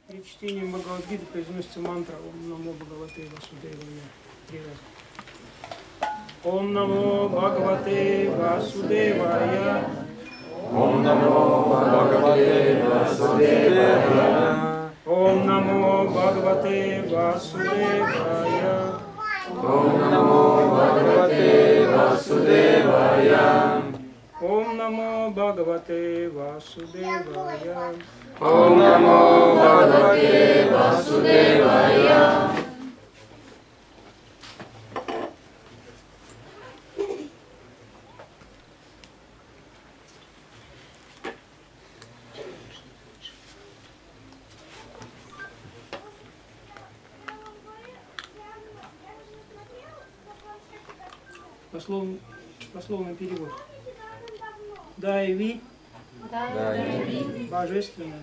Перед чтением Бхагавад-гиты произносится мантра «Ом намо Бхагавате Васудевая» 3 раза. Ом намо Бхагавате Васудевая. Ом намо Бхагавате Васудевая. Ом намо Бхагавате Васудевая. Ом намо Бхагавате Васудевая. Ом намо Бхагавате Васудевая. Ом намо Бхагавате Васудевая. Дословный перевод. Дайви, божественное,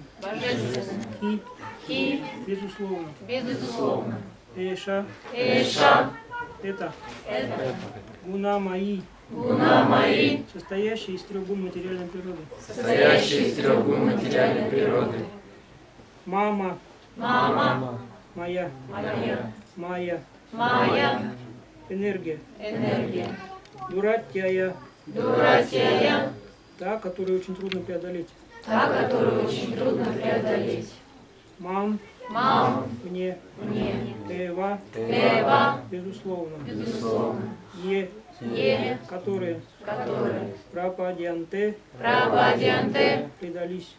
Хи, безусловно, Эша, это, гуна мои, состоящие из 3 гун материальной природы. Мама, моя, энергия, дуратья, та, которую очень трудно преодолеть. Мам, мне, Эва, безусловно, Е, которые пропадянте, предались.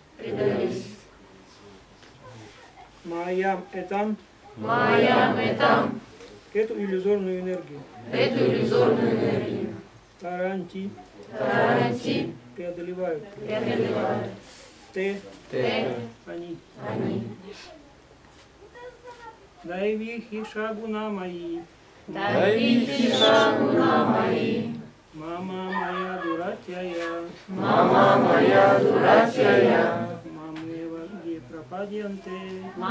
Маям этам, эту иллюзорную энергию. Таранти, преодолевают. Те, они. Дайвихи шагуна мои. Мама моя дуратья. Мамева е пропадянте.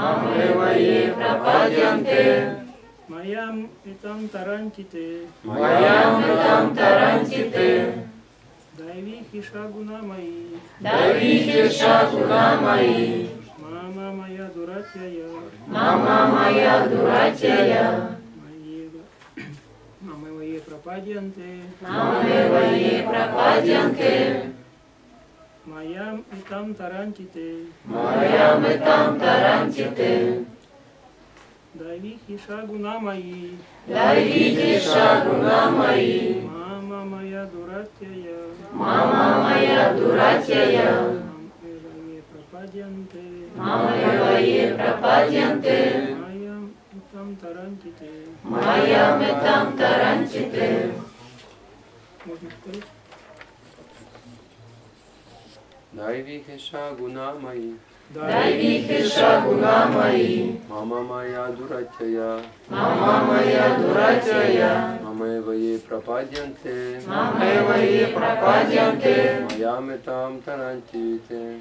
Маям этам тарантите. Дайвихи шагуна мои. Мама моя дуратья. Мамева е пропадянте. Маям этам тарантите. Дайвихи шагуна мои. Мама моя дуратья. Мамева е пропадянте. Маям этам тарантите. Можно повторить? Дайвихи шагуна мои. Мама моя дуратья. Мамева е пропадянте. Маям этам тарантите.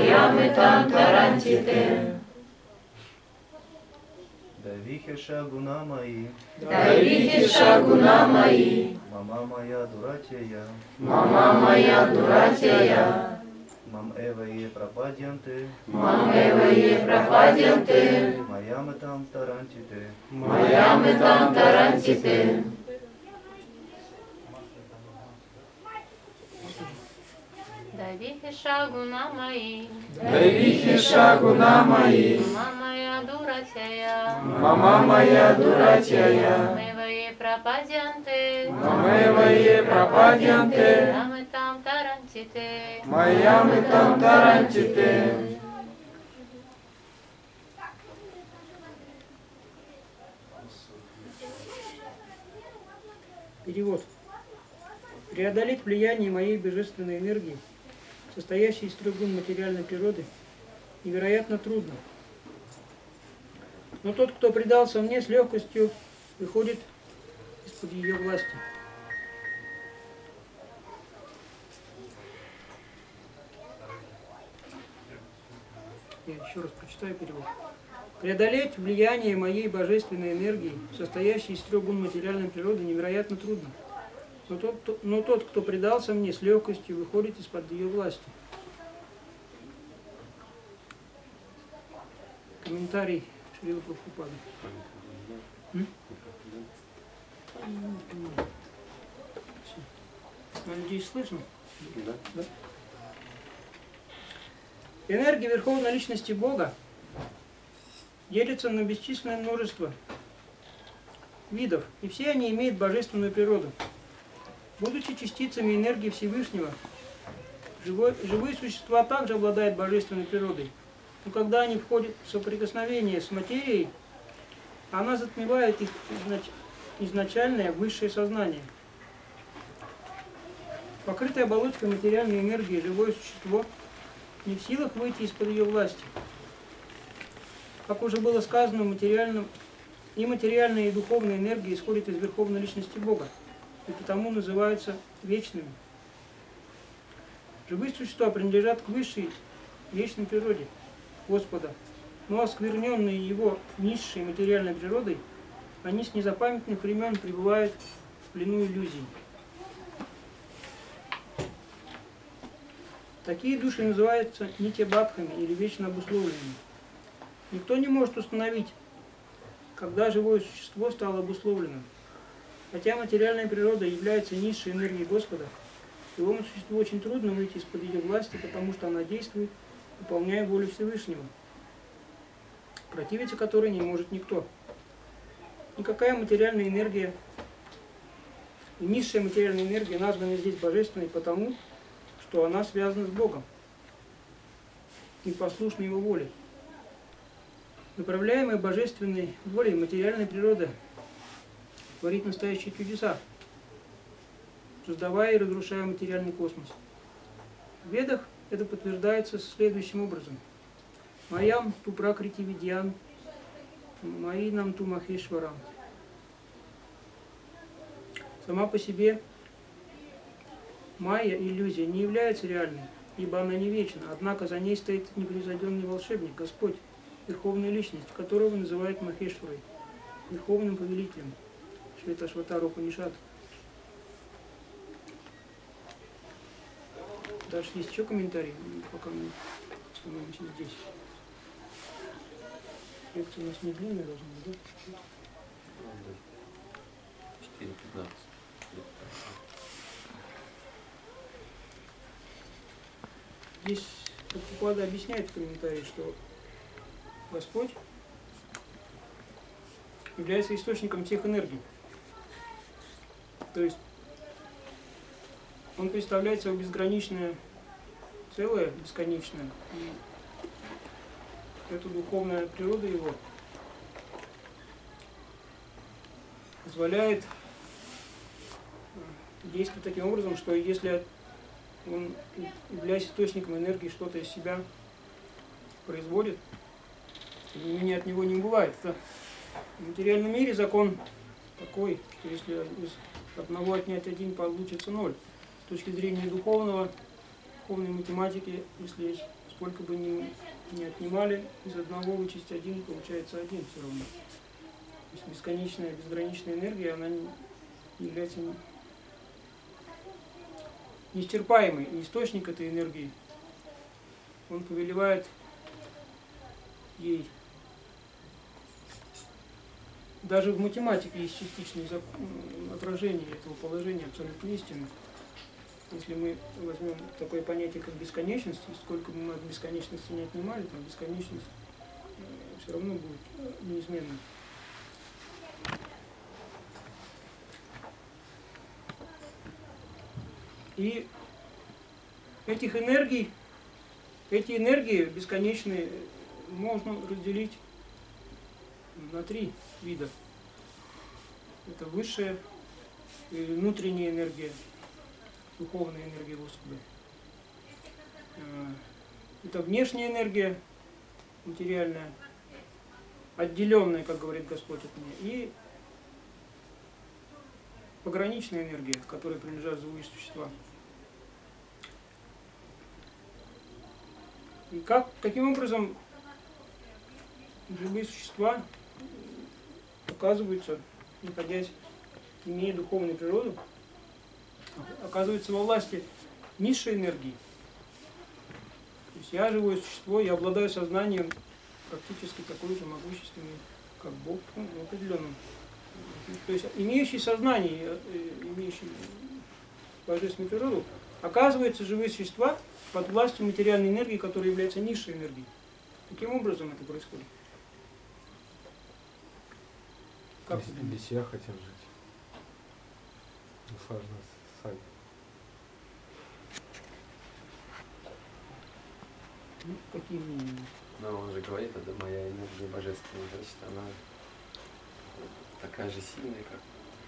Дайвихи шагуна мои. Мама моя дуратья. Мам эва е пропадянте. Маям этам тарантите. Дайвихи шагуна мои. Мама моя дуратья. Мамева е пропадянте. Маям этам тарантите. Перевод. Преодолеть влияние моей божественной энергии, состоящей из 3 гун материальной природы, невероятно трудно. Но тот, кто предался мне, с легкостью выходит из-под ее власти. Я еще раз прочитаю перевод. Преодолеть влияние моей божественной энергии, состоящей из 3 гун материальной природы, невероятно трудно. Но тот, кто предался мне, с легкостью выходит из-под ее власти. комментарий Шрилы Прабхупады. Надеюсь, слышно? Да. Да. Энергия Верховной Личности Бога делится на бесчисленное множество видов, и все они имеют божественную природу. Будучи частицами энергии Всевышнего, живые существа также обладают божественной природой. Но когда они входят в соприкосновение с материей, она затмевает их изначальное высшее сознание. Покрытое оболочкой материальной энергии живое существо не в силах выйти из-под ее власти. Как уже было сказано, материальная и духовная энергия исходит из Верховной Личности Бога, и потому называются вечными. Живые существа принадлежат к высшей вечной природе Господа, но оскверненные его низшей материальной природой, они с незапамятных времен пребывают в плену иллюзий. Такие души называются нитья-бадхами или вечно обусловленными. Никто не может установить, когда живое существо стало обусловленным. Хотя материальная природа является низшей энергией Господа, живому существу очень трудно выйти из-под ее власти, потому что она действует, выполняя волю Всевышнего, противиться которой не может никто. Никакая материальная энергия, низшая материальная энергия названа здесь божественной потому, что она связана с Богом и послушна Его воле. Направляемая божественной волей материальная природа творит настоящие чудеса, создавая и разрушая материальный космос. В Ведах это подтверждается следующим образом. Маям ту пракрити видьян, маинам ту махешварам. Сама по себе майя, иллюзия, не является реальной, ибо она не вечна, однако за ней стоит непревзойденный волшебник, Господь, Верховная Личность, которого называют Махешварой, Верховным Повелителем, Шветашватара Упанишад. Дальше есть еще комментарии, пока мы остановимся здесь. Лекция у нас не длинная должна быть, да? 4:15. Здесь Прабхупада объясняет в комментарии, что Господь является источником всех энергий. То есть Он представляет собой безграничное целое, бесконечное. И эта духовная природа Его позволяет действовать таким образом, что если Он, являясь источником энергии, что-то из себя производит, тем не менее от него не бывает. В материальном мире закон такой, что если из одного отнять один, получится 0. С точки зрения духовной математики, если сколько бы ни отнимали, из одного вычесть 1, получается 1 все равно. То есть бесконечная, безграничная энергия, она не является неисчерпаемый. И источник этой энергии, он повелевает ей. Даже в математике есть частичные отражения этого положения абсолютно истины. Если мы возьмем такое понятие, как бесконечность, и сколько бы мы от бесконечности не отнимали, там бесконечность все равно будет неизменной. И эти энергии бесконечные можно разделить на 3 вида. Это высшая или внутренняя энергия, духовная энергия Господа. Это внешняя энергия, материальная, отделенная, как говорит Господь от меня, и пограничная энергия, к которой принадлежат живые существа. И каким образом живые существа оказываются, имея духовную природу, оказываются во власти низшей энергии. То есть я живое существо, я обладаю сознанием, практически такой же могущественный, как Бог, ну, в определенном. То есть имеющий сознание, имеющий божественную природу, оказываются живые существа под властью материальной энергии, которая является низшей энергией. Каким образом это происходит? Как Если без себя хотим жить. Наслаждаться сами. Ну, какие мнения? Но он же говорит, это моя энергия божественная, значит, она такая же сильная, как...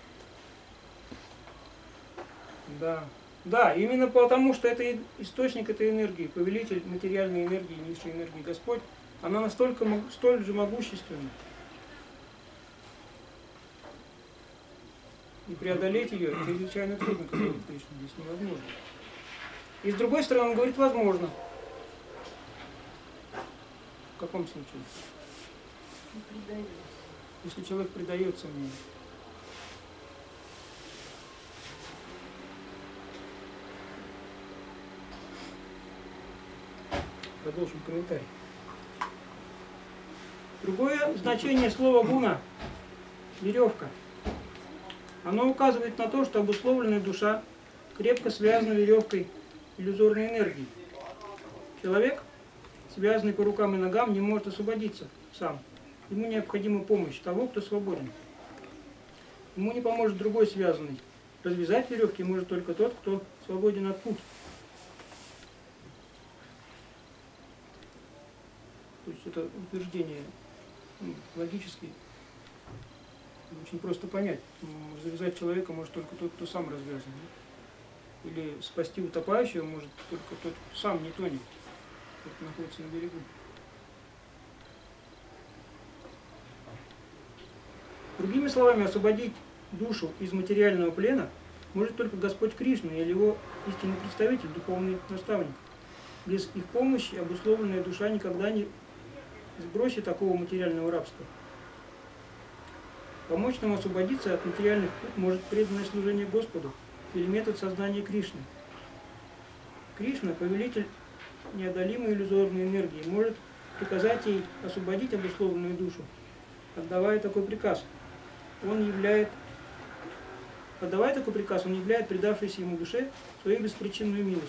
Да. Да, именно потому, что это источник этой энергии, повелитель материальной энергии, низшей энергии Господь, она настолько, столь же могущественна. И преодолеть ее чрезвычайно трудно, как говорит Кришна, здесь невозможно. И с другой стороны, он говорит, возможно. В каком случае? Если человек предается мне. Продолжим комментарий. Другое значение слова гуна – веревка. Оно указывает на то, что обусловленная душа крепко связана веревкой иллюзорной энергии. Человек, связанный по рукам и ногам, не может освободиться сам. Ему необходима помощь того, кто свободен. Ему не поможет другой связанный. Развязать веревки может только тот, кто свободен от пут. То есть это утверждение логически очень просто понять. Развязать человека может только тот, кто сам развязан. Или спасти утопающего может только тот, кто сам не тонет, кто находится на берегу. Другими словами, освободить душу из материального плена может только Господь Кришна или его истинный представитель, духовный наставник. Без их помощи обусловленная душа никогда не сбросит такого материального рабства. Помочь нам освободиться от материальных пут может преданное служение Господу или метод сознания Кришны. Кришна, повелитель неодолимой иллюзорной энергии, может приказать ей освободить обусловленную душу, отдавая такой приказ. Отдавая такой приказ, он являет предавшейся ему душе свою беспричинную милость.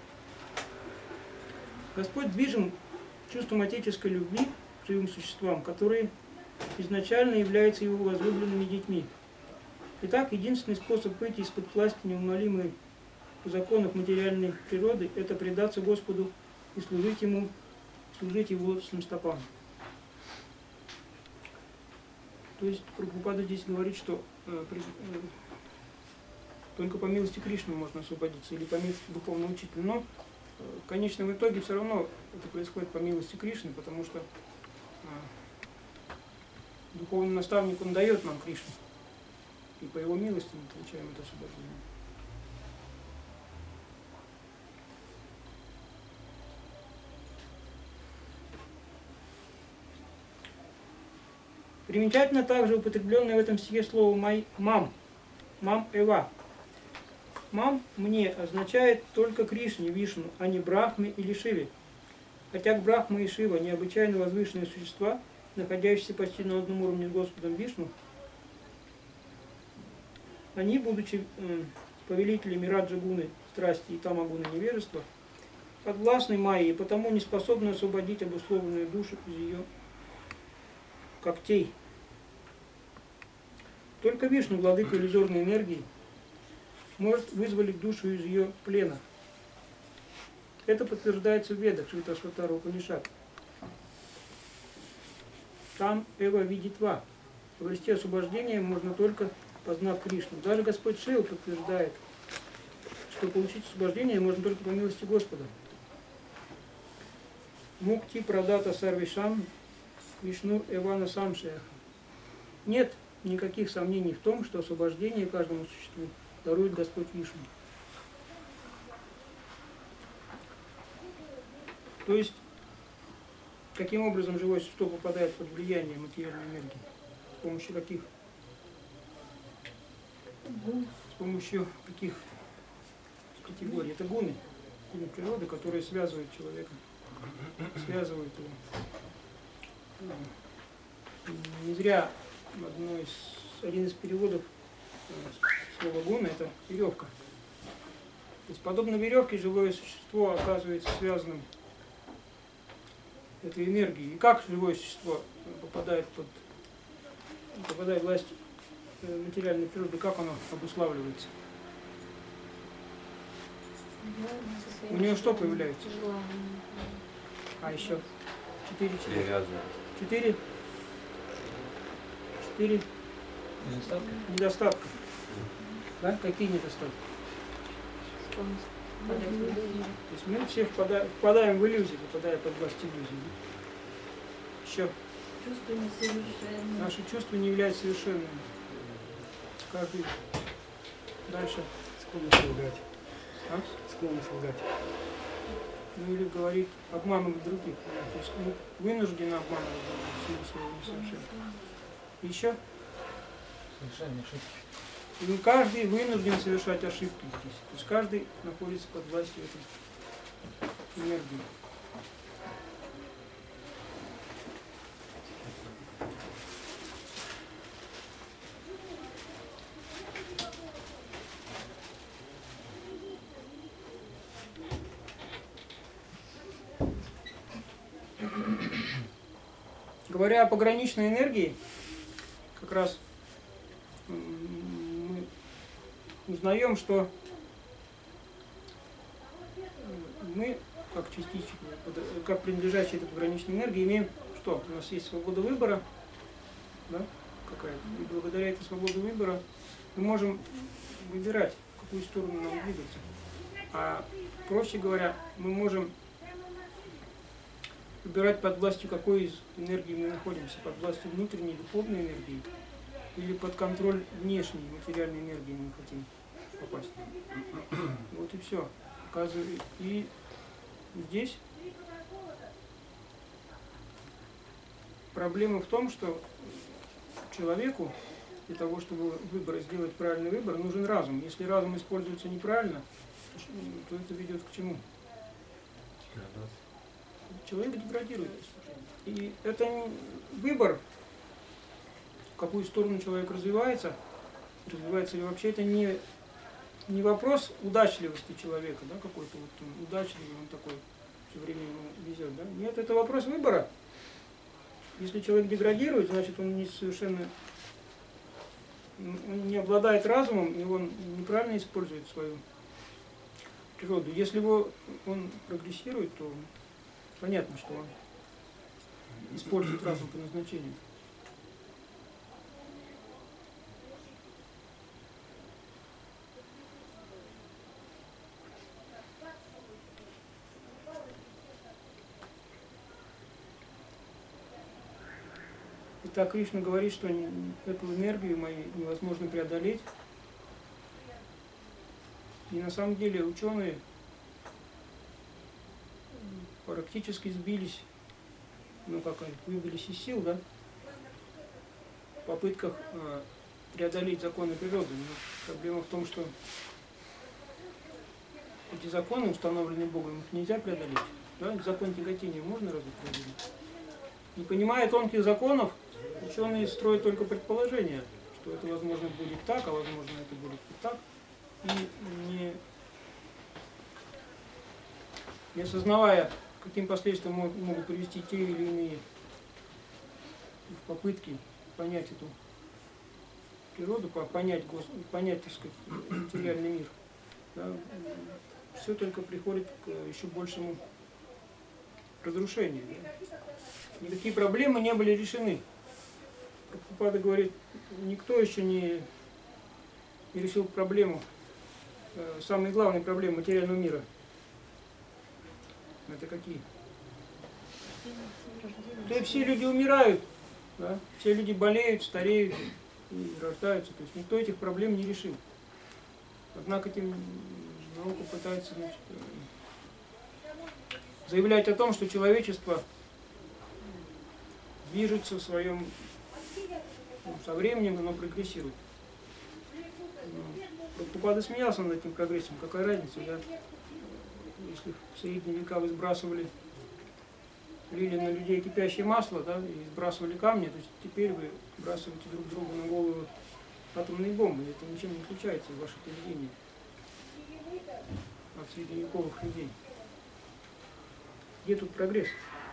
Господь движим чувством отеческой любви к живым существам, которые изначально являются его возлюбленными детьми. Итак, единственный способ выйти из-под власти неумолимой законов материальной природы – это предаться Господу и служить Ему, служить Его лотосным стопам. То есть Прабхупада здесь говорит, что только по милости Кришны можно освободиться или по милости духовного учителя. Но в конечном итоге все равно это происходит по милости Кришны, потому что духовный наставник, он дает нам Кришну. И по его милости мы получаем это освобождение. Примечательно также употребленное в этом стихе слово «мам», «мам-эва». «Мам» мне означает только Кришне, Вишну, а не Брахме или Шиве. Хотя Брахма и Шива необычайно возвышенные существа, находящиеся почти на одном уровне с Господом Вишну, они, будучи повелителями Раджа-гуны, страсти и Тама-гуны невежества, подвластны Майе и потому не способны освободить обусловленную душу из ее когтей. Только Вишну, владыка иллюзорной энергии, может вызволить душу из ее плена. Это подтверждается в Ведах, Швиташватара Упанишад. Там Эва видит ва. Обрести освобождение можно только познав Кришну. Даже Господь Шива подтверждает, что получить освобождение можно только по милости Господа. Мукти прадата сарвишам Вишну Эвана Самшеях. Нет никаких сомнений в том, что освобождение каждому существу дарует Господь Вишну. То есть, каким образом живое существо попадает под влияние материальной энергии? С помощью каких? С помощью каких категорий? Это гуны природы, которые связывают человека, связывают его. Не зря один из переводов слова гуна — это веревка. То есть, подобно веревке, живое существо оказывается связанным этой энергией. И как живое существо попадает в власть материальной природы, как оно обуславливается? У него что появляется? А еще 4 чего? Привязанность. 4 недостатка. Да? Какие недостатки? То есть мы все впадаем в иллюзии, попадая под власть иллюзии. Еще. Чувства несовершенны. Наши чувства не являются совершенными. Каждый. Дальше. Склонность лгать. А? Склонность лгать. Ну или говорить, обманывать других. То есть мы вынуждены обманывать других в силу своего несовершенства. Еще. Совершение ошибки. И каждый вынужден совершать ошибки здесь. То есть каждый находится под властью этой энергии. Говоря о пограничной энергии, как раз мы узнаем, что мы, как частички, как принадлежащие этой пограничной энергии, имеем что? У нас есть свобода выбора, да, какая-то. И благодаря этой свободе выбора мы можем выбирать, в какую сторону нам двигаться. А проще говоря, мы можем выбирать, под властью какой из энергии мы находимся, под властью внутренней духовной энергии или под контроль внешней материальной энергии мы хотим попасть. Вот и все. И здесь проблема в том, что человеку для того, чтобы сделать правильный выбор, нужен разум. Если разум используется неправильно, то это ведет к чему? Человек деградирует. И это выбор, в какую сторону человек развивается ли вообще, это не вопрос удачливости человека, да, какой-то вот он удачливый, он такой, все время ему везет, да? Нет, это вопрос выбора. Если человек деградирует, значит он он не обладает разумом, и он неправильно использует свою природу. Если он прогрессирует, то понятно, что он использует разум по назначению. Итак, Кришна говорит, что эту энергию мою невозможно преодолеть. И на самом деле ученые практически сбились, выбились из сил, да, в попытках преодолеть законы природы. Но проблема в том, что эти законы, установленные Богом, их нельзя преодолеть. Да? Закон тяготения можно разве преодолеть? Не понимая тонких законов, ученые строят только предположение, что это возможно будет так, а возможно это будет и так. И не осознавая, каким последствиям могут привести те или иные попытки понять эту природу, понять, так сказать, материальный мир, да, все только приходит к еще большему разрушению. Да. Никакие проблемы не были решены. Прабхупада говорит, никто еще не решил проблему, самые главные проблемы материального мира. Это какие? Да, все люди умирают, да? Все люди болеют, стареют и рождаются. То есть никто этих проблем не решил. Однако этим наука пытается, значит, заявлять о том, что человечество движется в своем, со временем оно прогрессирует. Прабхупада смеялся над этим прогрессом. Какая разница, да? Если в средние века вы сбрасывали лили на людей кипящее масло, да, и сбрасывали камни, то есть теперь вы сбрасываете друг другу на голову атомные бомбы. Это ничем не отличается ваше поведение от средневековых людей. Где тут прогресс?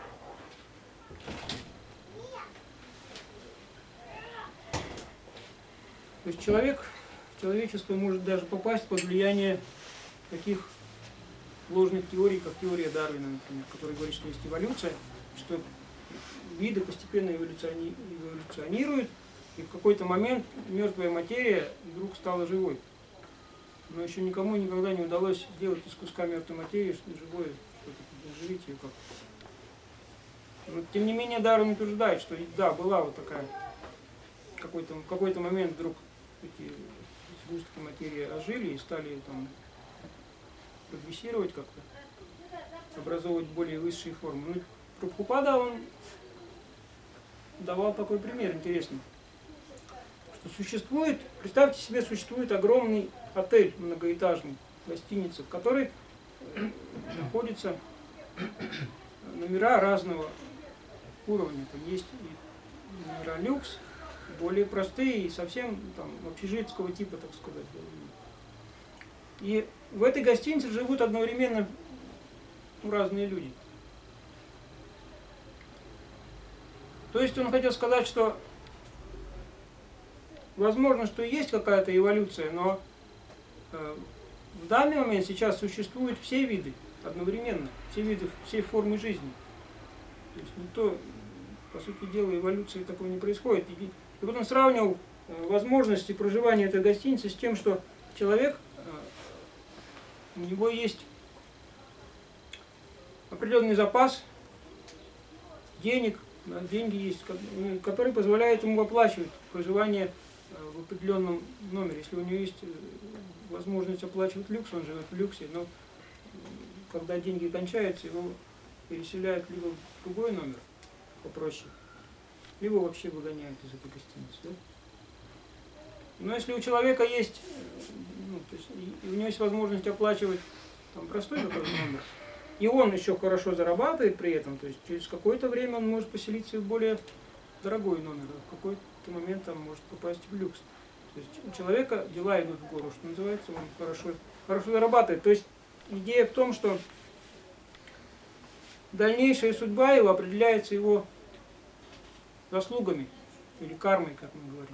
То есть человечество может даже попасть под влияние таких ложных теорий, как теория Дарвина, например, которая говорит, что есть эволюция, что виды постепенно эволюционируют, и в какой-то момент мертвая материя вдруг стала живой. Но еще никому никогда не удалось сделать из куска мертвой материи что-то живое, что-то оживить ее как. Но, тем не менее, Дарвин утверждает, что да, была вот такая, в какой-то момент вдруг эти сгустки материи ожили и стали там прогрессировать как-то, образовывать более высшие формы. Ну, Прабхупада, он давал такой пример интересный, что существует, представьте себе, существует огромный отель многоэтажный, гостиница, в которой находятся номера разного уровня. Там есть и номера люкс, более простые и совсем там общежитского типа, так сказать. И в этой гостинице живут одновременно разные люди. То есть он хотел сказать, что возможно, что есть какая-то эволюция, но в данный момент сейчас существуют все виды одновременно, все виды, все формы жизни. То есть никто, по сути дела, эволюции такого не происходит. И вот он сравнивал возможности проживания этой гостиницы с тем, что человек, у него есть определенный запас денег, деньги есть, который позволяет ему оплачивать проживание в определенном номере. Если у него есть возможность оплачивать люкс, он живет в люксе, но когда деньги кончаются, его переселяют либо в другой номер попроще, либо вообще выгоняют из этой гостиницы. Да? Но если у человека есть, то есть, у него есть возможность оплачивать там простой какой-то номер, и он еще хорошо зарабатывает при этом, то есть через какое-то время он может поселиться в более дорогой номер, а в какой-то момент там может попасть в люкс. То есть у человека дела идут в гору, что называется, он хорошо зарабатывает. То есть идея в том, что дальнейшая судьба его определяется его заслугами или кармой, как мы говорим.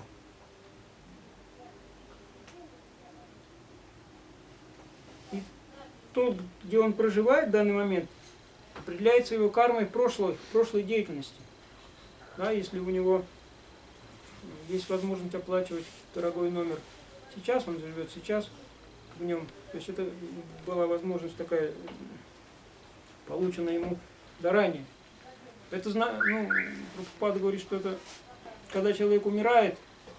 И то, где он проживает в данный момент, определяется его кармой прошлой деятельности. Да, если у него есть возможность оплачивать дорогой номер сейчас, он живет сейчас в нем. То есть это была возможность такая, полученная ему заранее. Это, Прабхупада говорит, что это, когда человек умирает,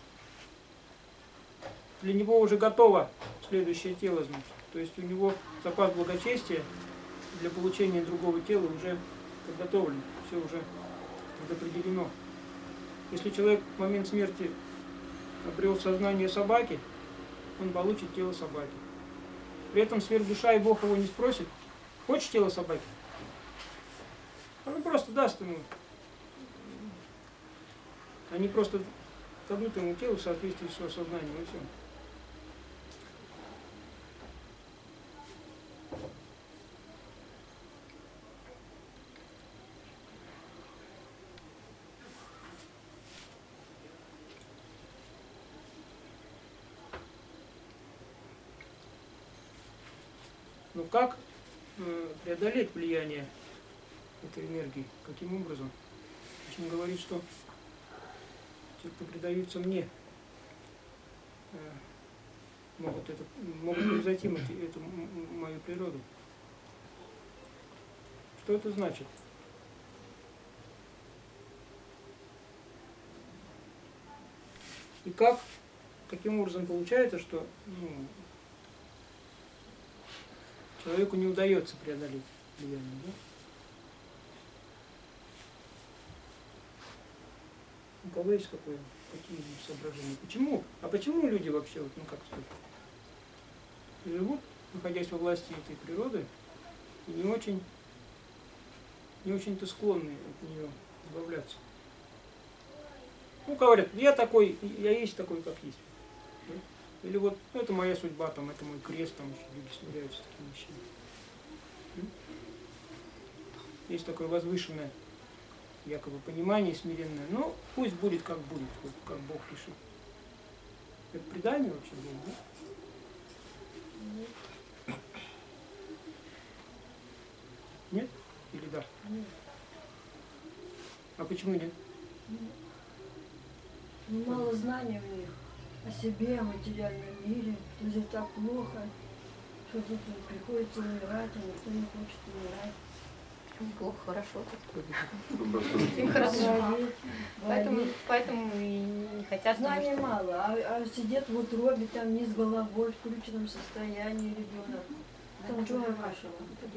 для него уже готово следующее тело, значит. То есть у него запас благочестия для получения другого тела уже подготовлен, все уже предопределено. Если человек в момент смерти обрел сознание собаки, он получит тело собаки. При этом сверхдуша и Бог его не спросит: хочешь тело собаки? Он просто даст ему. Они просто дадут ему тело в соответствии с его сознанием, и все. Но как преодолеть влияние этой энергии? Каким образом? Он говорит, что те, кто предаются мне, могут превзойти эту мою природу. Что это значит? И каким образом получается, что человеку не удается преодолеть влияние, да? У кого есть какие соображения? Почему? А почему люди вообще, как сказать, живут, находясь во власти этой природы, и не очень не очень-то склонны от нее избавляться. Ну, говорят, я такой, я есть такой, как есть. Да? Или вот, ну, это моя судьба, там, это мой крест, там еще люди смиряются с такими вещами. Есть такое возвышенное, якобы, понимание смиренное. Ну, пусть будет, как вот, как Бог решит. Это предание вообще было, да? Нет? Или да? Нет. А почему нет? Ну, мало знаний у них о себе, о материальном мире, что здесь так плохо, что тут приходится умирать, а никто не хочет умирать. Плохо, хорошо тут. Ну, просто Им хорошо. Болеть, болеть. Поэтому и не хотят. потому Знаний что- мало, а сидит в утробе, там низ головой, в включенном состоянии ребенок. Там чего вашего?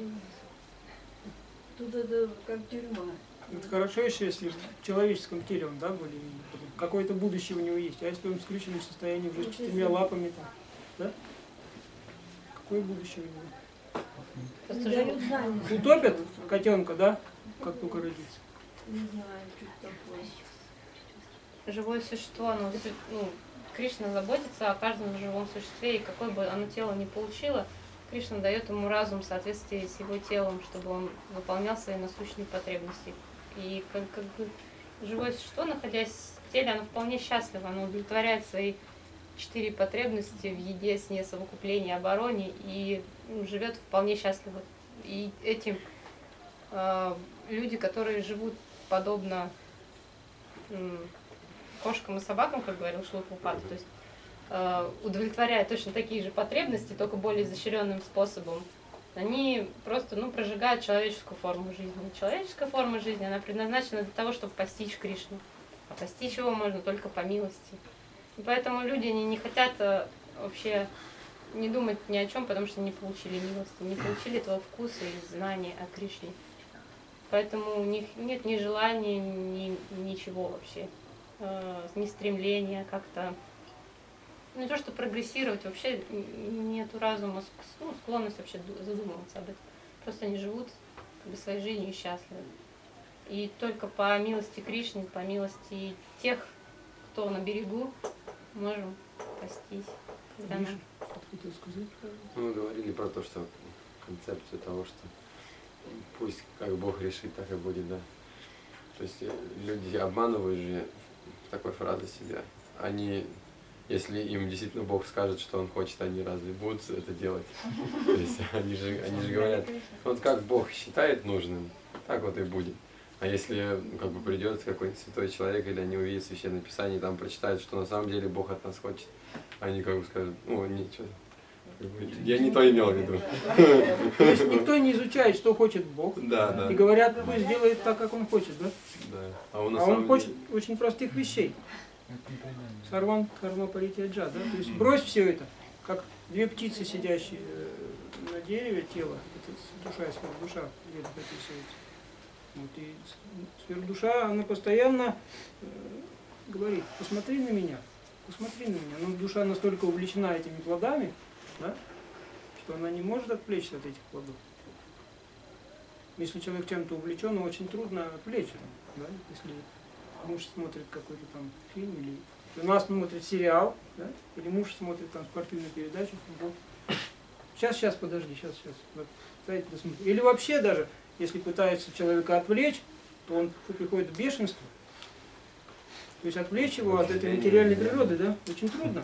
Тут это как тюрьма. Это хорошо еще, если в человеческом теле он, да, более какое-то будущее у него есть. А если он в исключенном состоянии уже с 4 лапами, там, да? Какое будущее у него? Просто Не дают знаний. Утопят котенка, да? Как только родится. Не знаю, что такое. живое существо, Кришна заботится о каждом живом существе, и какое бы оно тело ни получило, Кришна дает ему разум в соответствии с его телом, чтобы он выполнял свои насущные потребности. И как бы живое существо, находясь в теле, оно вполне счастливо, оно удовлетворяет свои 4 потребности в еде, сне, совокуплении, обороне и живет вполне счастливо. И этим люди, которые живут подобно кошкам и собакам, как говорил Шрила Прабхупада, то есть удовлетворяя точно такие же потребности, только более изощренным способом, они просто прожигают человеческую форму жизни. Человеческая форма жизни, она предназначена для того, чтобы постичь Кришну. А постичь его можно только по милости. И поэтому люди не хотят вообще не думать ни о чем, потому что не получили милости, не получили этого вкуса и знания о Кришне. Поэтому у них нет ни желания, ни ничего вообще, ни стремления как-то, не то что прогрессировать, вообще нету разума, склонность вообще задумываться об этом. Просто они живут своей жизнью и счастливы. И только по милости Кришны, по милости тех, кто на берегу, можем спастись. Когда Миша, нам- что ты хотел сказать? мы говорили про то, что концепцию того, что пусть как Бог решит, так и будет, да. То есть люди обманывают же в такой фразе себя. Они, если им действительно Бог скажет, что Он хочет, они разве будут это делать? То есть они же говорят, вот как Бог считает нужным, так вот и будет. А если как бы придет какой-нибудь святой человек, или они увидят Священное Писание, и там прочитают, что на самом деле Бог от нас хочет, они как бы скажут, ничего, я не то имел в виду. То есть никто не изучает, что хочет Бог. Да, да. И говорят, пусть делает так, как он хочет, да? Да. А он на А самом он хочет деле... очень простых вещей. Это непонятно. Сарван карма паритяджа, да? То есть брось все это, как 2 птицы, сидящие на дереве, тело, это душа и сверхдуша, где-то описывается. Вот, и сверхдуша, она постоянно говорит, посмотри на меня, посмотри на меня. Но душа настолько увлечена этими плодами, да, что она не может отвлечься от этих плодов. Если человек чем-то увлечен, очень трудно отвлечься. Да? Если муж смотрит какой-то там фильм, или жена смотрит сериал, да? Или муж смотрит там спортивную передачу, футбол. Сейчас, подожди, сейчас. Вот, дайте досмотрю. Или вообще даже, если пытается человека отвлечь, то он приходит в бешенство. То есть отвлечь его от этой материальной природы, да, очень трудно.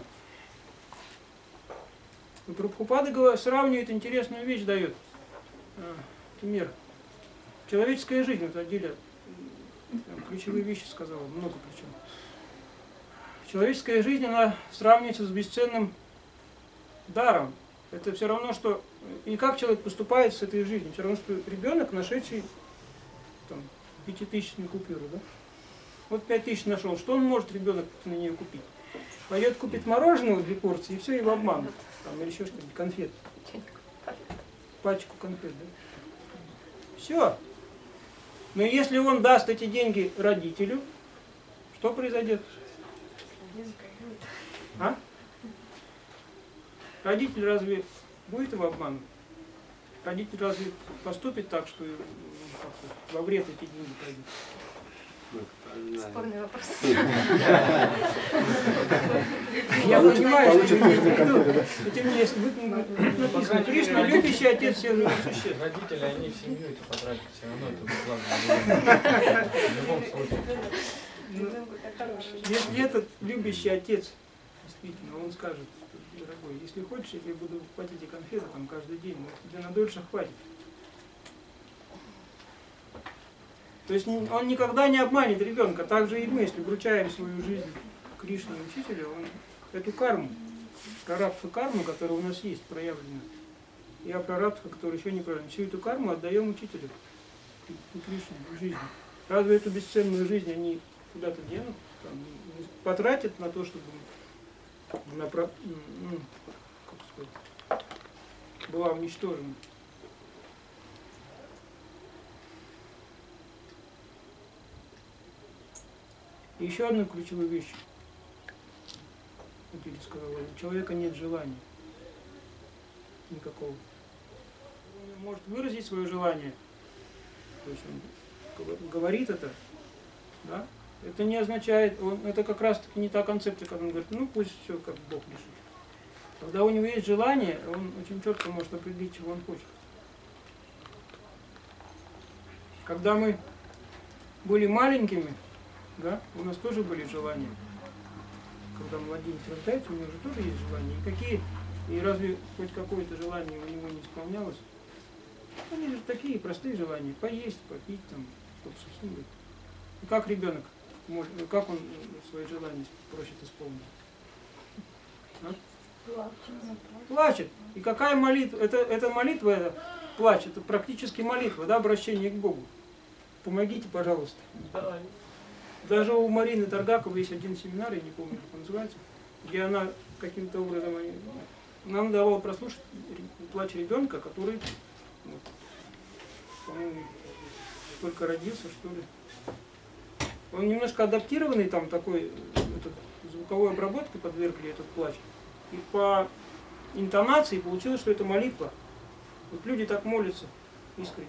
И Прабхупада сравнивает, интересную вещь дает. Пример. Человеческая жизнь, вот отделе ключевые вещи сказала, много причем. Человеческая жизнь, она сравнивается с бесценным даром. Это все равно, что... И как человек поступает с этой жизнью? Все равно, что ребенок, нашедший там, 5000-ную купюру, да? Вот 5000 нашел. Что он может, ребенок, на нее купить? Пойдет купит мороженого 2 порции, и все, его обманут. Там, или еще что-нибудь, конфет. Пачку конфет, да? Все. Но если он даст эти деньги родителю, что произойдет? А? Родитель разве будет его обманывать? Родитель разве поступит так, что во вред эти деньги пойдут? Ну, кто знает. Спорный вопрос. Я понимаю, что вы имеете в виду, но тем не менее, написано, Кришна, любящий отец всех живых существ. Родители, они в семью это потратят, все равно это бесплатно. В любом случае. Если этот любящий отец, действительно, он скажет, дорогой, если хочешь, я тебе буду платить эти конфеты там каждый день, но тебе на дольше хватит. То есть он никогда не обманет ребенка. Так же и мы, если вручаем свою жизнь Кришне учителю, он эту карму, прарабдха карму, которая у нас есть, проявлена, и прарабдха, которая еще не проявлена, всю эту карму отдаем учителю и Кришне в жизни. Разве эту бесценную жизнь они куда-то денут, там, потратят на то, чтобы как сказать, была уничтожена? И еще одна ключевая вещь, вот Юрий сказал, у человека нет желания никакого. Он может выразить свое желание, то есть он говорит это, да? Это не означает, это как раз таки не та концепция, когда он говорит, ну пусть все как Бог решит. Когда у него есть желание, он очень четко может определить, чего он хочет. Когда мы были маленькими, да, у нас тоже были желания. Когда младенец рождается, у него же тоже есть желания. И разве хоть какое-то желание у него не исполнялось? Они же такие простые желания. Поесть, попить, там, чтобы сухим быть. И как ребенок, как он свои желания просит исполнить? А? Плачет. И какая молитва? Это молитва, это плач, это практически молитва, да, обращение к Богу. Помогите, пожалуйста. Даже у Марины Таргаковой есть один семинар, я не помню, как он называется, где она каким-то образом нам давала прослушать плач ребенка, который, вот, по-моему, только родился, что ли. Он немножко адаптированный, там такой, звуковой обработке подвергли этот плач. И по интонации получилось, что это молитва. Вот люди так молятся искренне.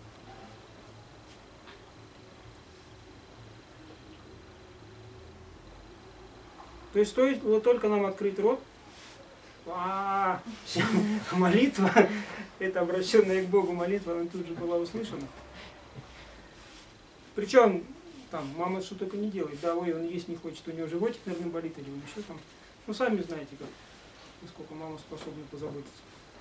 То есть стоит вот только нам открыть рот, молитва, это обращенная к Богу молитва, она тут же была услышана. Причем там мама что только не делает, да, ой, он есть не хочет, у него животик, наверное, болит, или он еще там. Ну, сами знаете, насколько мама способна позаботиться.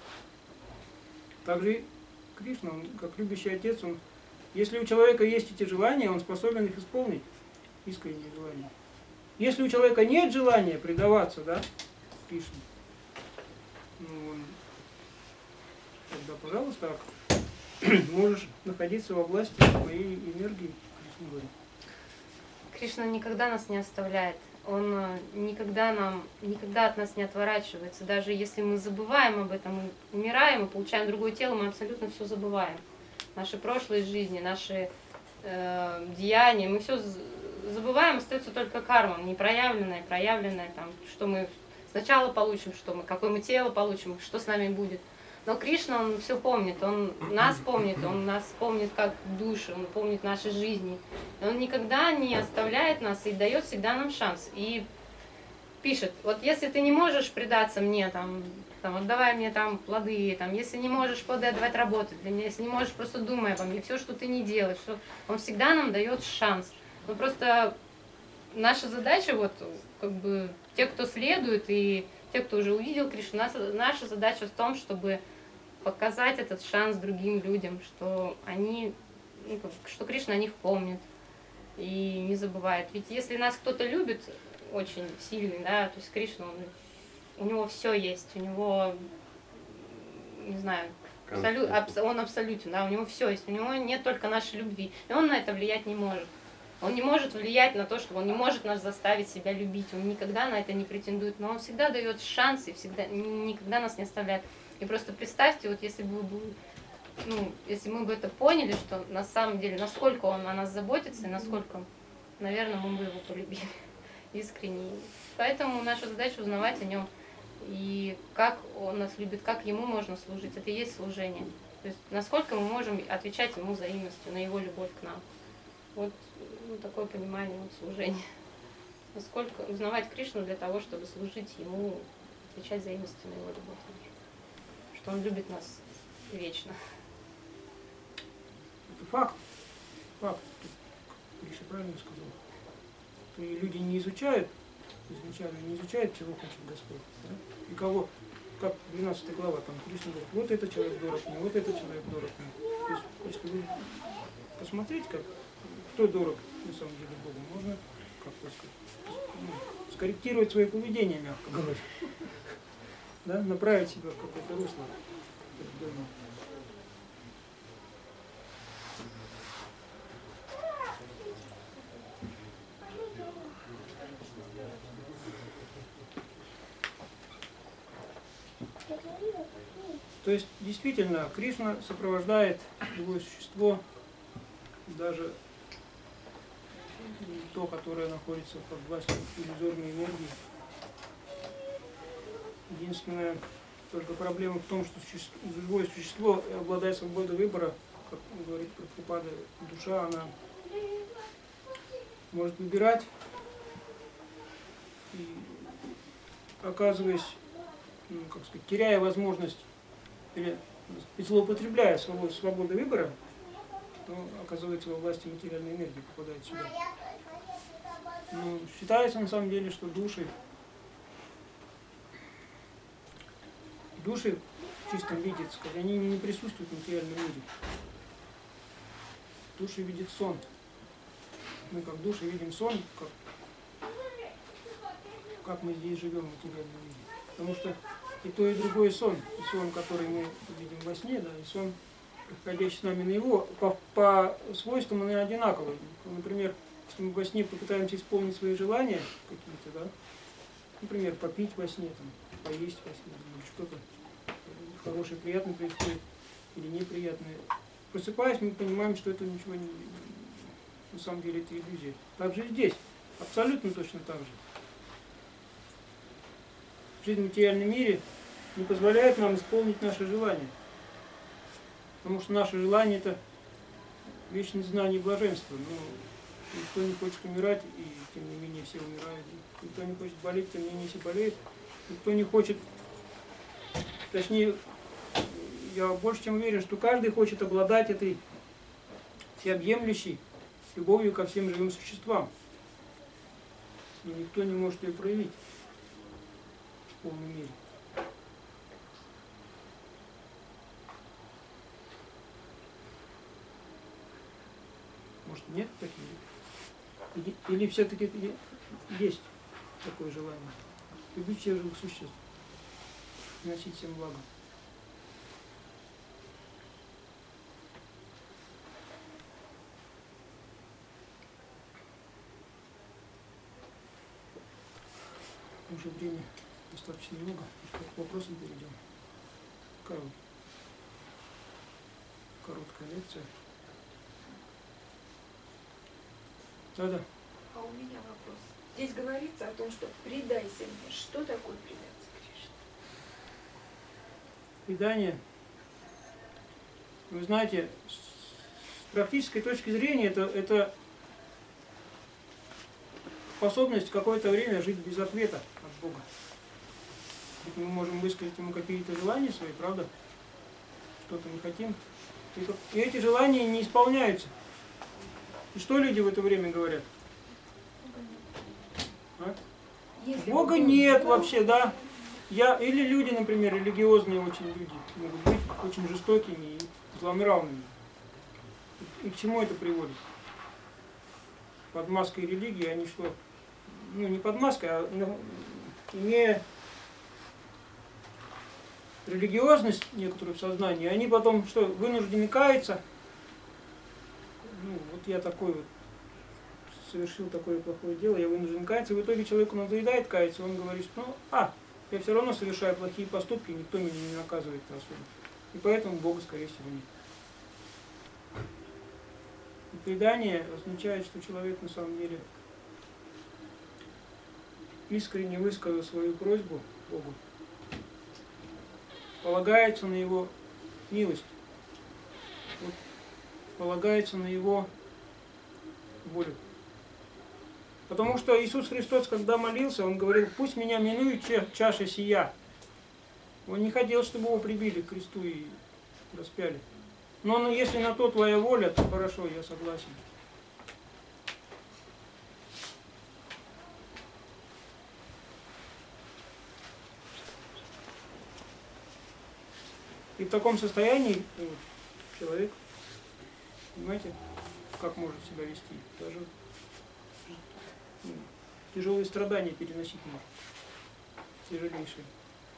Также и Кришна, он, как любящий отец, он, если у человека есть эти желания, он способен их исполнить, искренние желания. Если у человека нет желания предаваться, да, Кришне, ну, тогда, пожалуйста, можешь находиться во власти моей энергии, Кришна говорит. Кришна никогда нас не оставляет. Он никогда от нас не отворачивается. Даже если мы забываем об этом, мы умираем и получаем другое тело, мы абсолютно все забываем. Наши прошлые жизни, наши деяния, мы все забываем, остается только карма, непроявленная, проявленная, там, что мы сначала получим, какое мы тело получим, что с нами будет. Но Кришна, он все помнит, он нас помнит как души, он помнит наши жизни. И он никогда не оставляет нас и дает всегда нам шанс. И пишет, вот если ты не можешь предаться мне, там отдавай мне там плоды, там, если не можешь плоды отдавать работать для меня, если не можешь, просто думай обо мне, все, что ты не делаешь, он всегда нам дает шанс. Ну просто наша задача, вот, как бы, те, кто следует, и те, кто уже увидел Кришну, наша задача в том, чтобы показать этот шанс другим людям, что они, что Кришна о них помнит и не забывает. Ведь если нас кто-то любит очень сильно, да, то есть Кришна, у него все есть, у него, не знаю, он абсолютен, да, у него все есть, у него нет только нашей любви, и он на это влиять не может. Он не может влиять на то, что он не может нас заставить себя любить, он никогда на это не претендует, но он всегда дает шанс и всегда, никогда нас не оставляет. И просто представьте, вот если бы если мы бы это поняли, что на самом деле, насколько он о нас заботится, и насколько, наверное, мы бы его полюбили искренне. Поэтому наша задача узнавать о нем, и как он нас любит, как ему можно служить. Это и есть служение. То есть насколько мы можем отвечать ему взаимностью на его любовь к нам. Вот такое понимание служения. Насколько узнавать Кришну для того, чтобы служить ему, отвечать взаимностью на его любовь. Что он любит нас вечно. Это факт. Факт. Гриша правильно сказал. И люди не изучают, изначально не изучают, чего хочет Господь. Да? И кого, как 12 глава, там Кришна говорит, вот этот человек дорог мне, вот этот человек дорог мне. То есть, если вы посмотреть, как, кто дорог на самом деле Богу, можно, как сказать, скорректировать свое поведение, мягко говоря. Да? Направить себя в какое-то русло. То есть, действительно, Кришна сопровождает любое существо, даже то, которое находится под властью иллюзорной энергии. Единственная только проблема в том, что живое существо обладает свободой выбора, как говорит Прабхупада, душа, она может выбирать, и оказываясь, как сказать, теряя возможность или злоупотребляя свободой выбора, то оказывается во власти материальной энергии, попадает сюда. Но считается на самом деле, что души в чистом виде, так сказать, они не присутствуют в материальном мире. Души видят сон. Мы как души видим сон, как мы здесь живем в материальном мире. Потому что и то, и другое сон. И сон, который мы видим во сне, да, и сон, приходящий с нами наяву, по свойствам они одинаковые. Например, если мы во сне попытаемся исполнить свои желания какие-то, да, например, попить во сне, там, поесть во сне, или что-то хорошее, приятное происходит, или неприятное. Просыпаясь, мы понимаем, что это ничего не... На самом деле это иллюзия. Так же и здесь. Абсолютно точно так же. Жизнь в материальном мире не позволяет нам исполнить наши желания. Потому что наше желание – это вечное знание и блаженство. Но никто не хочет умирать, и тем не менее все умирают. Никто не хочет болеть, тем не менее все болеют. Никто не хочет, точнее, я больше чем уверен, что каждый хочет обладать этой всеобъемлющей любовью ко всем живым существам. Но никто не может ее проявить в полной мере. Может, нет таких? Или все-таки есть такое желание? Любить всех живых существ, приносить всем благо. Уже время достаточно много. К вопросам перейдем. Такая вот короткая лекция. Да-да. А у меня вопрос. Здесь говорится о том, что предайся мне. Что такое предаться Кришне? Предание, вы знаете, с практической точки зрения, это способность какое-то время жить без ответа от Бога. Ведь мы можем высказать ему какие-то желания свои, правда? Что-то мы хотим. И эти желания не исполняются. И что люди в это время говорят? А? Бога нет вообще, да. Или люди, например, религиозные очень люди, могут быть очень жестокими и злонравными. И к чему это приводит? Под маской религии они что? Ну, не под маской, а имея религиозность некоторую в сознании, они потом что, вынуждены каяться. Ну, вот я такой вот совершил такое плохое дело, я вынужден каяться, и в итоге человеку надоедает каяться, он говорит, что я все равно совершаю плохие поступки, никто меня не наказывает особо. И поэтому Бога, скорее всего, нет. И предание означает, что человек на самом деле искренне высказал свою просьбу Богу, полагается на его милость, полагается на его волю. Потому что Иисус Христос, когда молился, Он говорил: пусть меня минует чаша сия. Он не хотел, чтобы его прибили к кресту и распяли. Но если на то твоя воля, то хорошо, я согласен. И в таком состоянии человек, понимаете, как может себя вести? Даже тяжелые страдания переносить может. Тяжелейшие.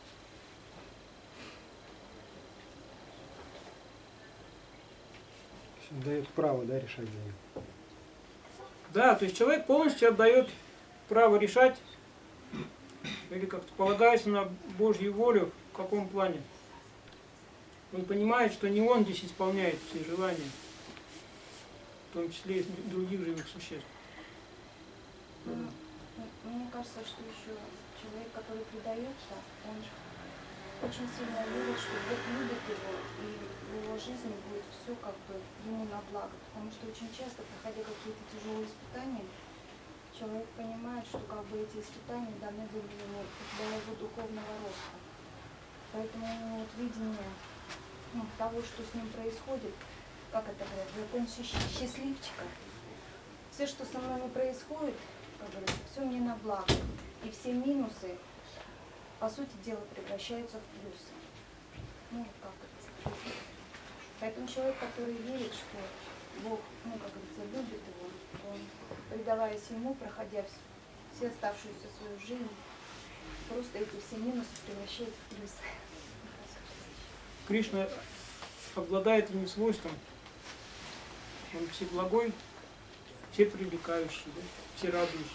Дает право, да, решать за него. Да, то есть человек полностью отдает право решать, или как-то полагается на Божью волю, в каком плане. Он понимает, что не он здесь исполняет все желания, в том числе и других живых существ. Мне кажется, что еще человек, который предается, он очень сильно верит, что Бог любит его, и в его жизни будет все как бы ему на благо. Потому что очень часто, проходя какие-то тяжелые испытания, человек понимает, что как бы эти испытания даны были ему для его духовного роста. Поэтому у него вот видение того, что с ним происходит, как это говорят, закон счастливчика. Все, что со мной не происходит, как говорится, все мне на благо. И все минусы, по сути дела, превращаются в плюсы. Ну, как это. Поэтому человек, который верит, что Бог, как говорится, любит его, он, предаваясь ему, проходя все оставшуюся свою жизнь, просто эти все минусы превращает в плюсы. Кришна обладает этим свойством. Он всеблагой, всепривлекающий, да? Всерадующий.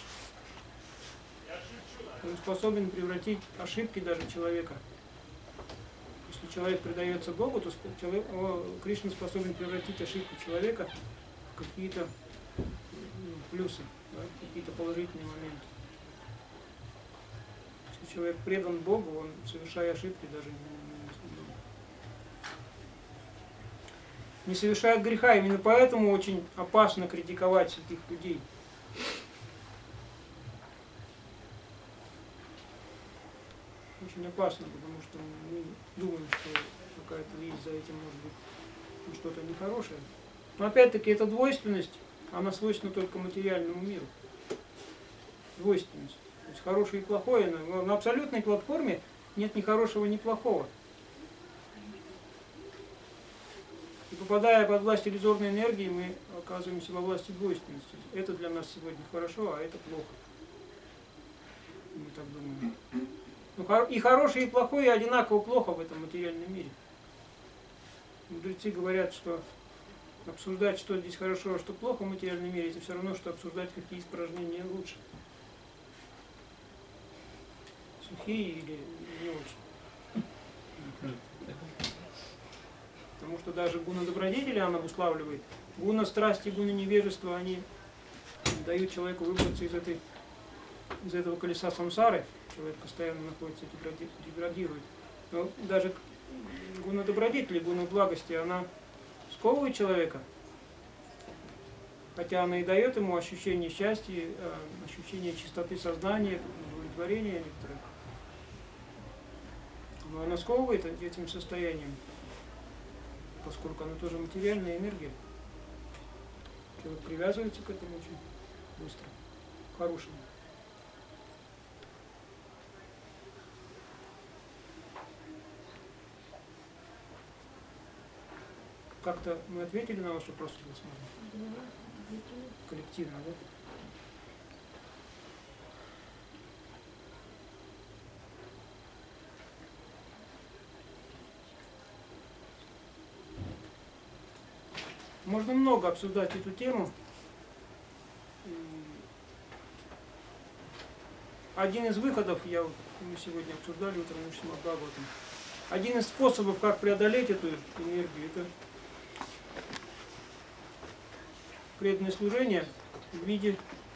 Он способен превратить ошибки даже человека. Если человек предается Богу, то Кришна способен превратить ошибки человека в какие-то плюсы, да? Какие-то положительные моменты. Если человек предан Богу, он, совершая ошибки, даже не совершает греха. Именно поэтому очень опасно критиковать святых людей. Очень опасно, потому что мы думаем, что какая-то есть за этим, может быть, что-то нехорошее. Но опять-таки эта двойственность, она свойственна только материальному миру. Двойственность. То есть хорошее и плохое. На абсолютной платформе нет ни хорошего, ни плохого. И попадая под власть иллюзорной энергии, мы оказываемся во власти двойственности. Это для нас сегодня хорошо, а это плохо. Мы так думаем. И хорошее, и плохое одинаково плохо в этом материальном мире. Мудрецы говорят, что обсуждать, что здесь хорошо, а что плохо в материальном мире, это все равно, что обсуждать, какие испражнения лучше. Сухие или не очень. Потому что даже гуна добродетели она обуславливает. Гуна страсти, гуна невежества, они дают человеку выбраться из этого колеса самсары. Человек постоянно находится, деградирует. Но даже гуна добродетели, гуна благости, она сковывает человека. Хотя она и дает ему ощущение счастья, ощущение чистоты сознания, удовлетворения некоторых. Но она сковывает этим состоянием, поскольку она тоже материальная энергия. Человек привязывается к этому очень быстро, к хорошему. Как-то мы ответили на ваш вопрос, коллективно, да? Можно много обсуждать эту тему. Один из выходов, мы сегодня обсуждали утром в Шримад Бхагаватам, один из способов, как преодолеть эту энергию, это преданное служение в виде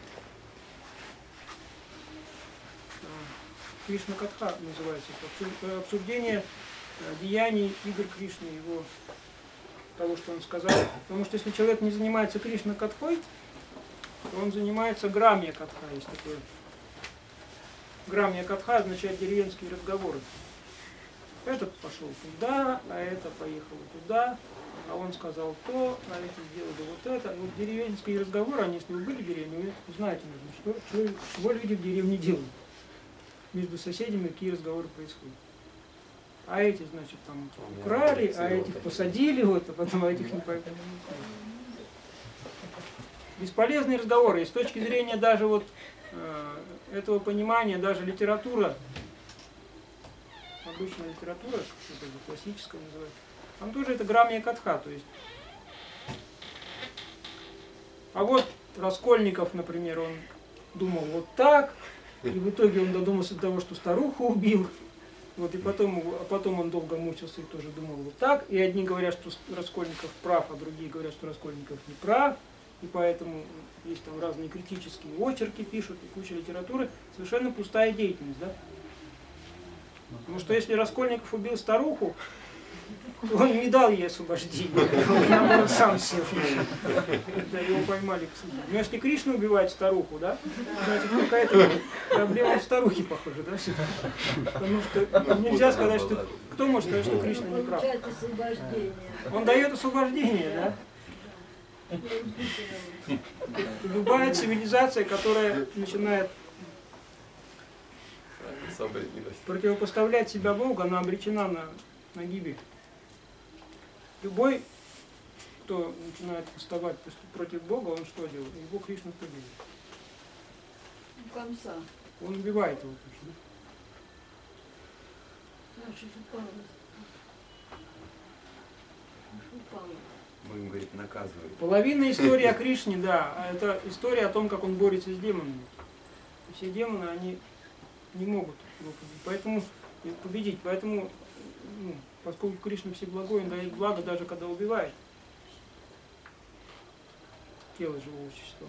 Кришна Катха называется, обсуждение деяний игр Кришны, его того, что он сказал. Потому что если человек не занимается Кришна Катхой, то он занимается грамья Катха. Есть такое. Грамья Катха означает деревенские разговоры. Этот пошел туда, а это поехал туда, а он сказал то, а эти сделали вот это. И вот деревенские разговоры, они, если вы были в деревне, вы знаете, что люди в деревне делают. Между соседями какие разговоры происходят. А эти, значит, там украли, а этих посадили, вот, а потом этих не поймали. Бесполезные разговоры. И с точки зрения даже вот этого понимания, даже литература, обычная литература, это классическая называется, там тоже это грамья Катха, то есть. А вот Раскольников, например, он думал вот так, и в итоге он додумался до того, что старуху убил. Вот, и потом он долго мучился и тоже думал вот так. И одни говорят, что Раскольников прав, а другие говорят, что Раскольников не прав. И поэтому есть там разные критические очерки пишут и куча литературы. Совершенно пустая деятельность, да? Потому что если Раскольников убил старуху, то он не дал ей освобождения. Он, наоборот, сам сел. Да, его поймали к суду. Но если Кришна убивает старуху, да, значит, какая-то проблема в старухе, похоже, да? Потому что нельзя сказать, что... Кто может сказать, что Кришна не прав? Он дает освобождение, да? Любая цивилизация, которая начинает противопоставлять себя Богу, она обречена на гибель. Любой, кто начинает восставать против Бога, он что делает? Его Кришна что делает? Он убивает его точно. Будем говорить, наказывает. Половина истории о Кришне, да, это история о том, как он борется с демонами. Все демоны, они не могут его победить. Поэтому, поскольку Кришна всеблагой, он дает благо даже когда убивает тело живого существа.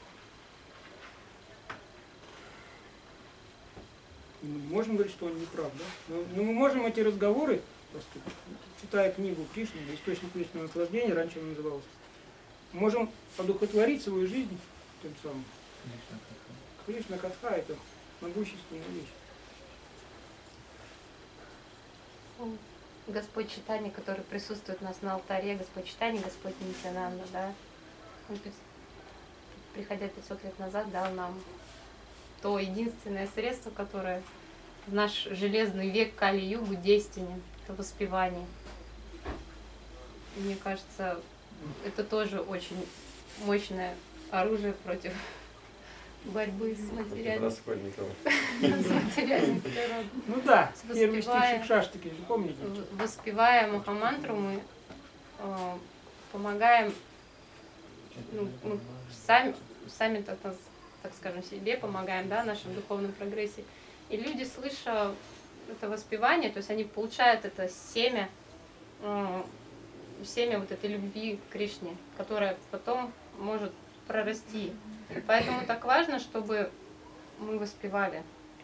И мы не можем говорить, что он не прав, да? Но мы можем эти разговоры, читая книгу Кришны, «Источник вечного наслаждения», раньше она называлась, можем одухотворить свою жизнь тем самым. Кришна Катха – это могущественная вещь. Господь Чайтанья, который присутствует у нас на алтаре, Господь Чайтанья, Господь Нитьянанда, да, он, приходя 500 лет назад, дал нам то единственное средство, которое в наш железный век Кали-югу действенен, это воспевание. И мне кажется, это тоже очень мощное оружие против борьбы с материальным. Ну да, первый стих Шикшаштаки, помните? Воспевая Махамантру, мы помогаем, мы сами так скажем, себе помогаем, да, нашем духовном прогрессе. И люди, слыша это воспевание, то есть они получают это семя вот этой любви к Кришне, которая потом может прорасти. Поэтому так важно, чтобы мы воспевали.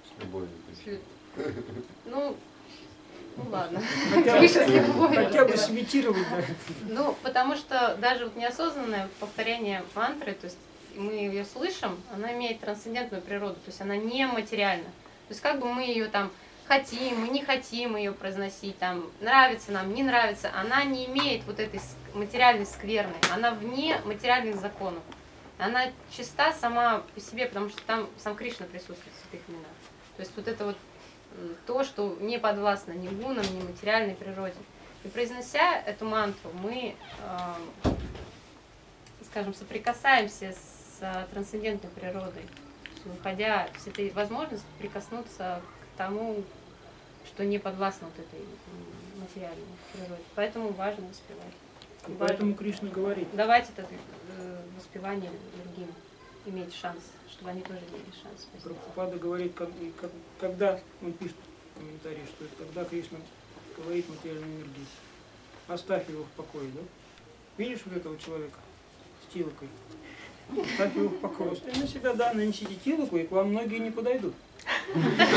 Ну ладно. Хотя бы сымитировать, да. Ну, потому что даже вот неосознанное повторение мантры, то есть мы ее слышим, она имеет трансцендентную природу, то есть она не материальна. То есть как бы мы ее там хотим, мы не хотим ее произносить, там, нравится нам, не нравится, она не имеет вот этой материальной скверны, она вне материальных законов. Она чиста сама по себе, потому что там сам Кришна присутствует в святых именах. То есть вот это вот то, что не подвластно ни гунам, ни материальной природе. И произнося эту мантру, мы, скажем, соприкасаемся с трансцендентной природой, выходя с этой возможности прикоснуться к тому, что не подвластно вот этой материальной природе. Поэтому важно воспевать. И поэтому Кришна говорит. Давайте это воспевание другим иметь шанс, чтобы они тоже имели шанс. Прабхупада говорит, когда он пишет в комментарии, что это когда Кришна говорит материальной энергии, оставь его в покое, да? Видишь вот этого человека с тилокой? Оставь его в покое. Если на себя, да, нанесите тилоку, и к вам многие не подойдут.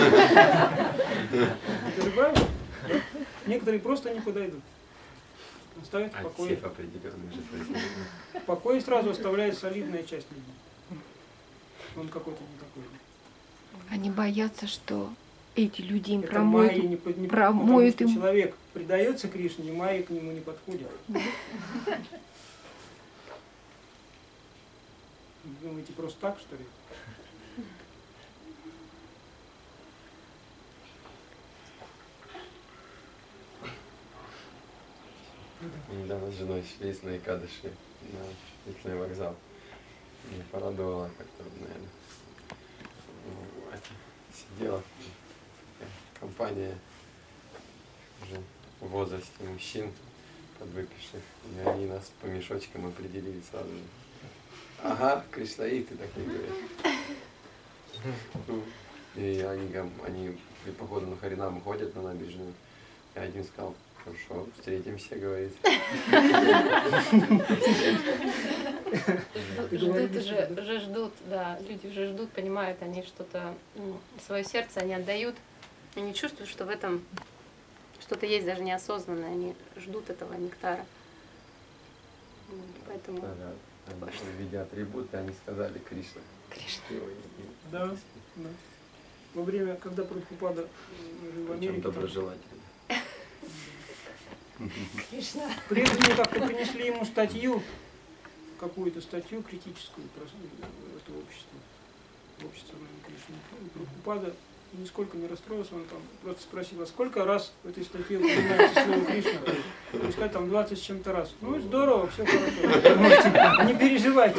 Это же правда? Некоторые просто не подойдут. Оставит в покое. Отсев определенный же происходит. В покое сразу оставляет солидная часть людей. Он какой-то не такой. Они боятся, что эти люди им Это майя промоют, не под- не- промоют потому что им. человек предается Кришне, майя к нему не подходит. Думаете, просто так, что ли? Мы недавно с женой шли на Икадыши на Нефтяной вокзал. Меня порадовало как-то, наверное. Сидела компания уже в возрасте мужчин подвыпивших, и они нас по мешочкам определили сразу же. Ага, кришнаиты, так не говорят. И они по ходу на Харинаму ходят на набережную. И один сказал: хорошо, встретимся, говорит. Уже ждут, да, люди уже ждут, понимают, они что-то, свое сердце они отдают, они чувствуют, что в этом что-то есть даже неосознанное, они ждут этого нектара. Поэтому... Да. Они в виде атрибута, они сказали Кришна. Кришна. Да, да. Во время, когда Прабхупада жил в Америке, доброжелательно. Кришна. Преданные как-то принесли ему статью, какую-то статью критическую про это общество. Общество Кришны. Прабхупада нисколько не расстроился, он там просто спросил, а сколько раз в этой статье упоминается слово Кришна? Он сказал, там 20 с чем-то раз. Ну, здорово, все хорошо. Не переживайте.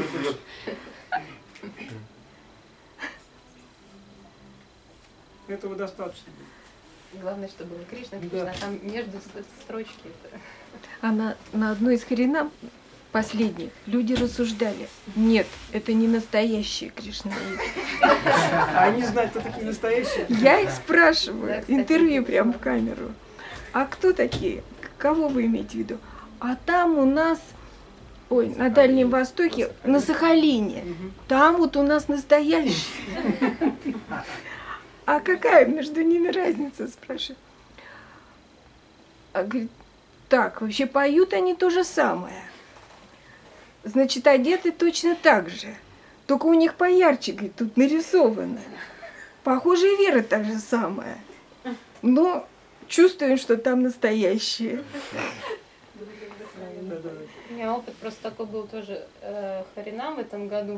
Этого достаточно. Главное, чтобы было Кришна, Да. а там между строчки. А на одной из Харинам последних люди рассуждали: нет, это не настоящие кришнаиты. А они знают, кто такие настоящие? Я их спрашиваю, Да, кстати, интервью прямо в камеру. А кто такие? Кого вы имеете в виду? А там у нас, на Дальнем Востоке, на Сахалине, там вот у нас настоящие. А какая между ними разница, спрашиваю. А говорит, так, вообще поют они то же самое. Значит, одеты точно так же. Только у них поярче, говорит, тут нарисовано. Похоже, и вера та же самая. Но чувствуем, что там настоящие. У меня опыт просто такой был тоже Харинам в этом году,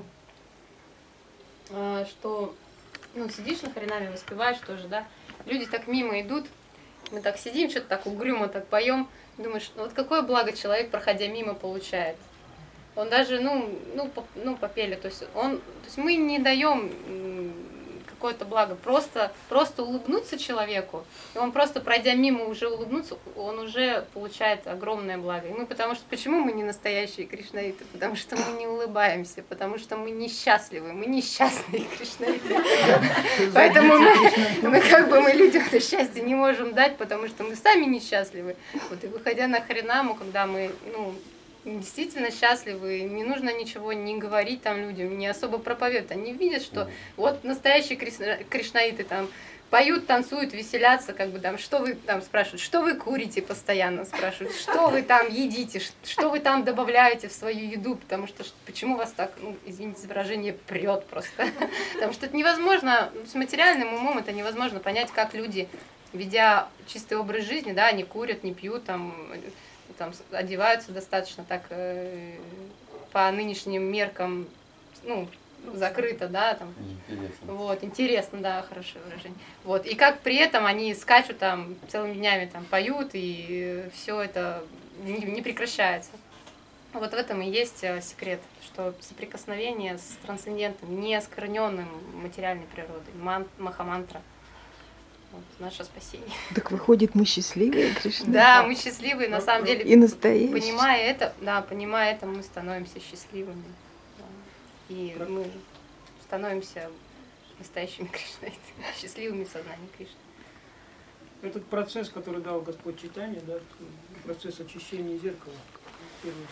что сидишь на Харинаме, воспеваешь тоже, да, люди так мимо идут, мы так сидим, что-то так угрюмо так поем, думаешь, вот какое благо человек, проходя мимо, получает. Он даже, попели, то есть мы не даем какое-то благо, просто улыбнуться человеку, и он просто, пройдя мимо, уже улыбнуться, он уже получает огромное благо. И почему мы не настоящие кришнаиты? Потому что мы не улыбаемся, потому что мы несчастливы, мы несчастные кришнаиты. Поэтому мы людям это счастье не можем дать, потому что мы сами несчастливы. Вот и выходя на Харинаму, когда мы, действительно счастливы, не нужно ничего не говорить там людям, не особо проповедовать. Они видят, что вот настоящие кришнаиты там поют, танцуют, веселятся, что вы там спрашивают, что вы курите постоянно, спрашивают, что вы там едите, что вы там добавляете в свою еду, потому что почему вас так, извините за выражение, прет просто. Потому что это невозможно, с материальным умом это невозможно понять, как люди, ведя чистый образ жизни, да, они курят, не пьют, там одеваются достаточно так по нынешним меркам, закрыто, да, там. Интересно. Вот, интересно, да, хорошее выражение. Вот, и как при этом они скачут там целыми днями, там, поют, и все это не прекращается. Вот в этом и есть секрет, что соприкосновение с трансцендентным, неоскверненным материальной природой, махамантра. Вот, наше спасение. Так выходит, мы счастливые, Кришна? Да, мы счастливые, на самом деле. И настоящие. Понимая это, мы становимся счастливыми. Да. И мы становимся настоящими Кришнаитами, счастливыми в сознании Кришны. Этот процесс, который дал Господь Чайтанья, да, процесс очищения зеркала, первый,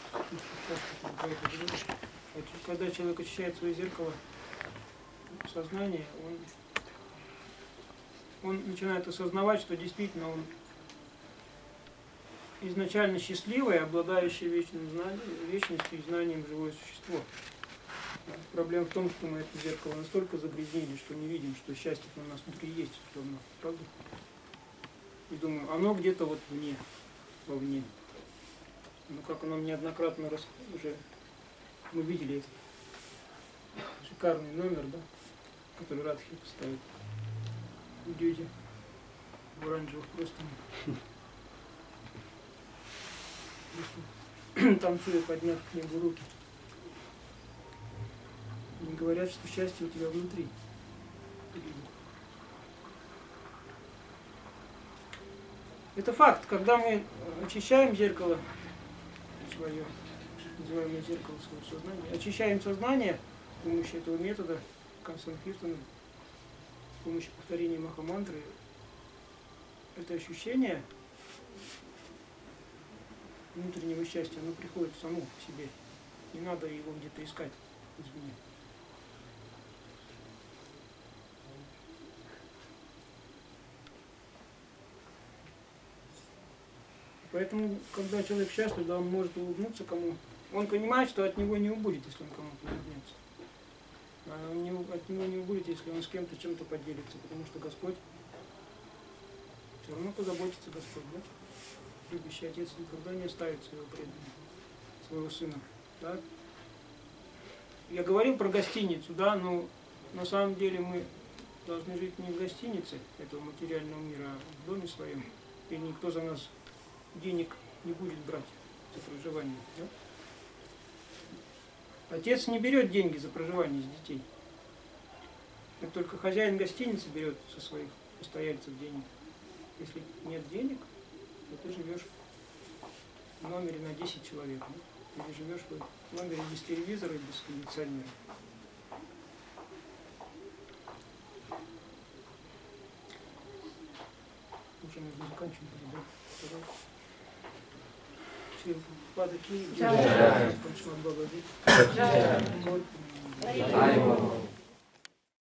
когда человек очищает свое зеркало сознания, он начинает осознавать, что действительно он изначально счастливое, обладающее вечным знанием, вечностью и знанием живое существо. Проблема в том, что мы это зеркало настолько загрязнили, что не видим, что счастье у нас внутри есть все равно, правда? И думаю, оно где-то вот вне, вовне. Ну, как оно неоднократно уже мы видели этот шикарный номер, да, который Радхи ставит в Дюде, в оранжевых простынях. Танцуя, подняв к небу руки. Они говорят, что счастье у тебя внутри. Это факт. Когда мы очищаем зеркало свое, называемое зеркало своего сознания, очищаем сознание с помощью этого метода Консанкиртана, с помощью повторения Махамантры, это ощущение внутреннего счастья, оно приходит само к себе. Не надо его где-то искать извне. Поэтому, когда человек счастлив, да, он может улыбнуться кому. Он понимает, что от него не убудет, если он кому-то улыбнется. А от него не убудет, если он с кем-то чем-то поделится, потому что Господь все равно позаботится, Господь, да? Любящий отец никогда не оставит своего преданного, своего сына. Да? Я говорил про гостиницу, да, но на самом деле мы должны жить не в гостинице этого материального мира, а в доме своем. И никто за нас денег не будет брать за проживание. Да? Отец не берет деньги за проживание с детей. Это только хозяин гостиницы берет со своих постояльцев денег. Если нет денег, то ты живешь в номере на 10 человек. Да? Или живешь в номере без телевизора и без кондиционера. Уже нужно заканчивать, да? Падаки, Бабади.